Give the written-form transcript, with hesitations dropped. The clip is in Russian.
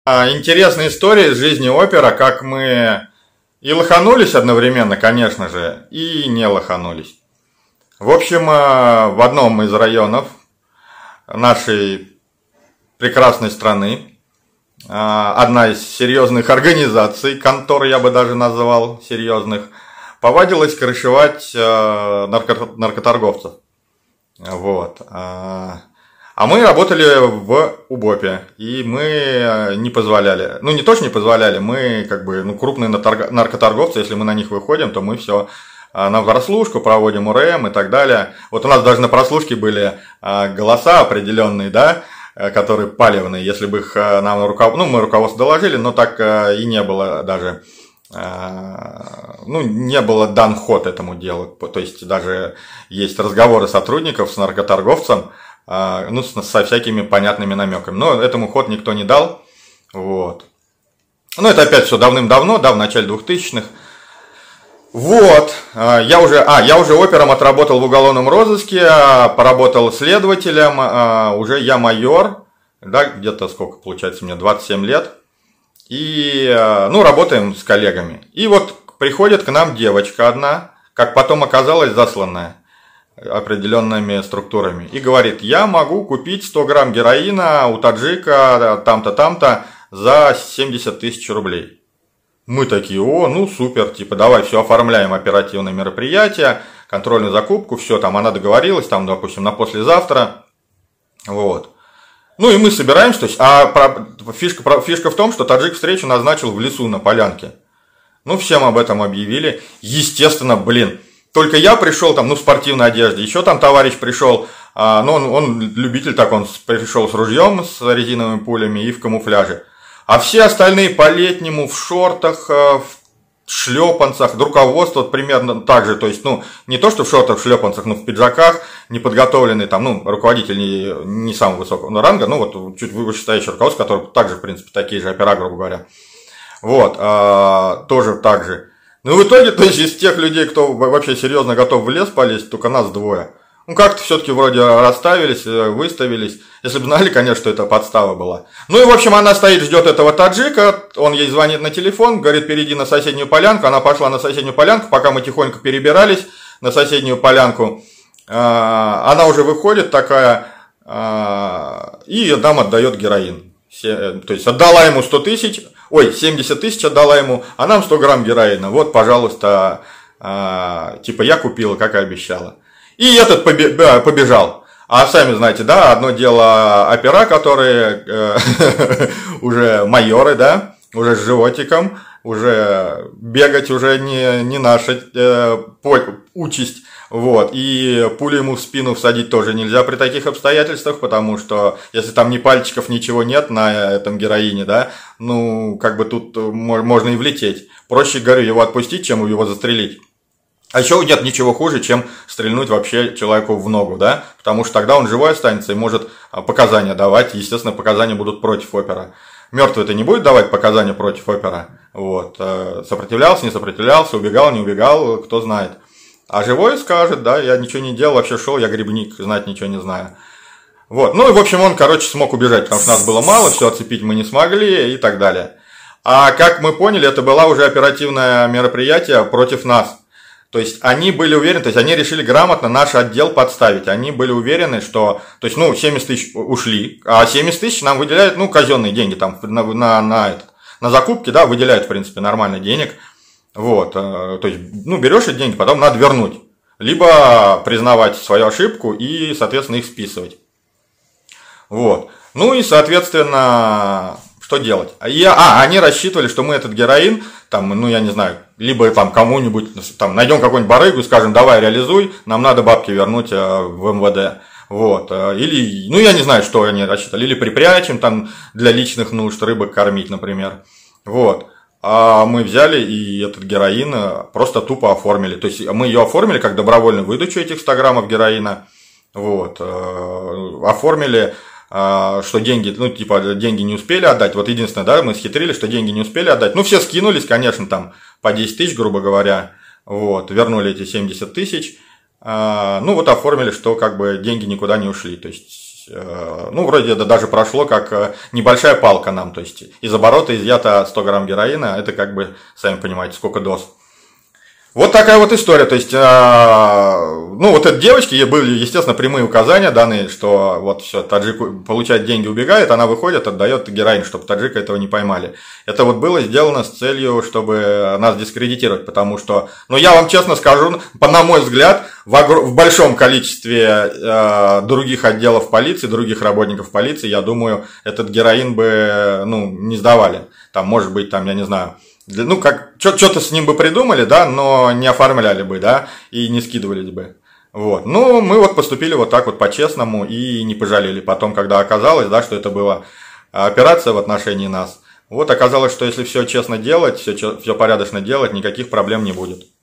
Интересная история из жизни опера, как мы и лоханулись одновременно, конечно же, и не лоханулись. В общем, в одном из районов нашей прекрасной страны, одна из серьезных организаций, контор я бы даже назвал серьезных, повадилась крышевать наркоторговцев. Вот. А мы работали в УБОПе, и мы не позволяли, ну не то, что не позволяли, мы как бы крупные наркоторговцы, если мы на них выходим, то мы все на прослушку проводим УРМ и так далее. Вот у нас даже на прослушке были голоса определенные, да, которые палевные, если бы их нам мы руководство доложили, но так и не было даже, не было дан ход этому делу, то есть даже есть разговоры сотрудников с наркоторговцем, со всякими понятными намеками. Но этому ход никто не дал. Вот. Ну, это опять все давным-давно, в начале 2000-х. Вот. Я уже опером отработал в уголовном розыске, поработал следователем, уже я майор, да, где-то сколько получается мне, 27 лет. И, работаем с коллегами. И вот приходит к нам девочка одна, как потом оказалось, засланная определенными структурами, и говорит: я могу купить 100 грамм героина у таджика там-то, там-то за 70 тысяч рублей. Мы такие: супер, типа давай все оформляем, оперативное мероприятие, контрольную закупку, все, там она договорилась, там, допустим, на послезавтра, вот. Ну и мы собираемся, то есть, фишка в том, что таджик встречу назначил в лесу на полянке. Всем об этом объявили, естественно, только я пришел там, в спортивной одежде, еще там товарищ пришел, он любитель, так он пришел с ружьем, с резиновыми пулями и в камуфляже. А все остальные по-летнему, в шортах, в шлепанцах, руководство примерно так же, то есть, не то, что в шортах, в шлепанцах, но в пиджаках, неподготовленный, там, руководитель не самого высокого ранга, чуть вышестоящее руководство, которое также, в принципе, такие же опера, грубо говоря. Вот, тоже так же. В итоге, то есть, из тех людей, кто вообще серьезно готов в лес полезть, только нас двое. Как-то все-таки вроде расставились, выставились. Если бы знали, конечно, что это подстава была. И, в общем, она стоит, ждет этого таджика, он ей звонит на телефон, говорит: перейди на соседнюю полянку. Она пошла на соседнюю полянку, пока мы тихонько перебирались на соседнюю полянку. Она уже выходит такая, и нам отдает героин. То есть, отдала ему 70 тысяч отдала ему, а нам 100 грамм героина. Вот, пожалуйста, я купила, как и обещала. И этот побежал. А сами знаете, да, одно дело опера, которые уже майоры, да, уже с животиком, уже бегать уже не наша участь. Вот, и пулю ему в спину всадить тоже нельзя при таких обстоятельствах, потому что если там ни пальчиков, ничего нет на этом героине, да, тут можно и влететь. Проще, говорю, его отпустить, чем его застрелить. А еще нет ничего хуже, чем стрельнуть вообще человеку в ногу, да, потому что тогда он живой останется и может показания давать, и, естественно, показания будут против опера. Мертвый-то не будет давать показания против опера, вот, сопротивлялся, не сопротивлялся, убегал, не убегал, кто знает. А живой скажет: да, я ничего не делал, вообще шел, я грибник, знать ничего не знаю. Вот, и, в общем, он, смог убежать, потому что нас было мало, все оцепить мы не смогли и так далее. А как мы поняли, это было уже оперативное мероприятие против нас. То есть, они были уверены, то есть, они решили грамотно наш отдел подставить. Они были уверены, что, 70 тысяч ушли, а 70 тысяч нам выделяют, казенные деньги, там, на закупки, да, выделяют, в принципе, нормально денег. Вот, то есть, берешь эти деньги, потом надо вернуть. Либо признавать свою ошибку и, соответственно, их списывать. Вот. И, соответственно, что делать? Они рассчитывали, что мы этот героин, там, я не знаю, либо там кому-нибудь, там, найдем какую-нибудь барыгу и скажем: давай, реализуй, нам надо бабки вернуть в МВД. Вот. Или, я не знаю, что они рассчитывали. Или припрячем там для личных нужд, рыбок кормить, например. Вот. А мы взяли и этот героин просто тупо оформили. То есть, мы ее оформили как добровольную выдачу этих 100 граммов героина. Вот. Оформили, что деньги, деньги не успели отдать. Вот единственное, да, мы схитрили, что деньги не успели отдать. Все скинулись, конечно, там по 10 тысяч, грубо говоря. Вот. Вернули эти 70 тысяч. Оформили, что деньги никуда не ушли. То есть, есть, ну, вроде это даже прошло как небольшая палка нам, то есть, из оборота изъято 100 грамм героина, это как бы, сами понимаете, сколько доз. Вот такая вот история, то есть, ну, вот этой девочке ей были, естественно, прямые указания данные, что вот все, таджик получает деньги, убегает, она выходит, отдает героин, чтобы таджика этого не поймали. Это вот было сделано с целью, чтобы нас дискредитировать, потому что, ну, я вам честно скажу, на мой взгляд, в большом количестве других отделов полиции, других работников полиции, я думаю, этот героин бы, ну, не сдавали. Там, может быть, там, я не знаю, ну, как, что-то с ним бы придумали, да, но не оформляли бы, да, и не скидывались бы. Вот. Ну, мы вот поступили вот так вот по-честному и не пожалели. Потом, когда оказалось, да, что это была операция в отношении нас, вот оказалось, что если все честно делать, все порядочно делать, никаких проблем не будет.